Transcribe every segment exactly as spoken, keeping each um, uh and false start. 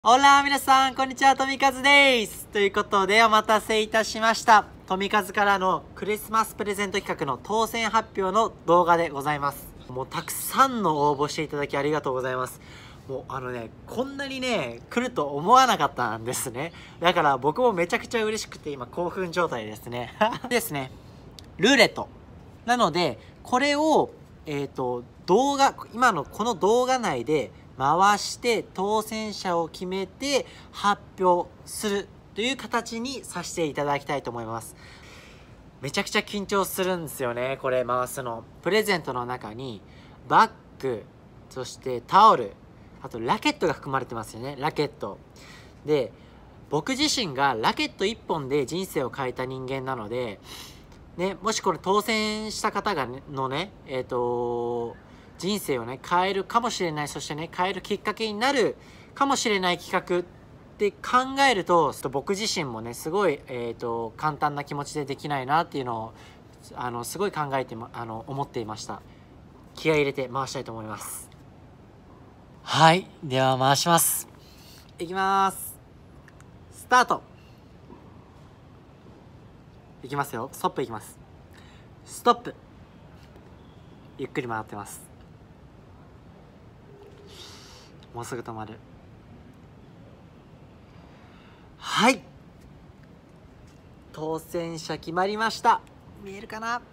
オラ皆さん、こんにちは、とみかずです。ということで、お待たせいたしました。とみかずからのクリスマスプレゼント企画の当選発表の動画でございます。もうたくさんの応募していただきありがとうございます。もうあのね、こんなにね、来ると思わなかったんですね。だから僕もめちゃくちゃ嬉しくて今興奮状態ですね。ですね、ルーレット。なので、これを、えっと、動画、今のこの動画内で、回して当選者を決めて発表するという形にさせていただきたいと思います。めちゃくちゃ緊張するんですよね、これ回すの。プレゼントの中にバッグ、そしてタオル、あとラケットが含まれてますよね。ラケットで、僕自身がラケットいっぽんで人生を変えた人間なのでね、もしこれ当選した方が、ね、のねえっと人生をね変えるかもしれない、そしてね変えるきっかけになるかもしれない企画って考えると、僕自身もねすごい、えー、と簡単な気持ちでできないなっていうのをあのすごい考えてあの思っていました。気合い入れて回したいと思います。はい、では回します。いきます。スタート。いきますよ。ストップいきます。ストップ。ゆっくり回ってます。もうすぐ止まる。はい、当選者決まりました。見えるかな。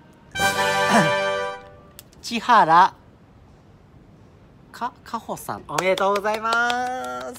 千原かかほさん、おめでとうございます。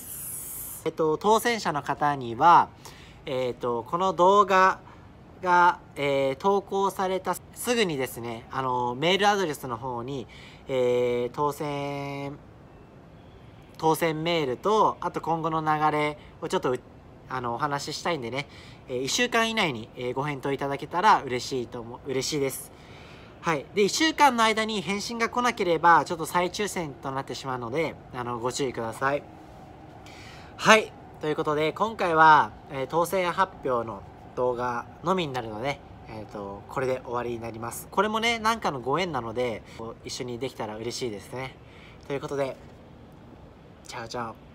えっと当選者の方にはえっとこの動画が、えー、投稿されたすぐにですね、あのメールアドレスの方に、えー、当選当選メールと、あと今後の流れをちょっとあのお話ししたいんでね、えー、いっしゅうかん以内に、えー、ご返答いただけたら嬉しいと思う嬉しいです。はい、でいっしゅうかんの間に返信が来なければちょっと再抽選となってしまうので、あのご注意ください。はい、ということで今回は、えー、当選発表の動画のみになるので、えーと、これで終わりになります。これもね、なんかのご縁なので、一緒にできたら嬉しいですね。ということで、チャオチャオ。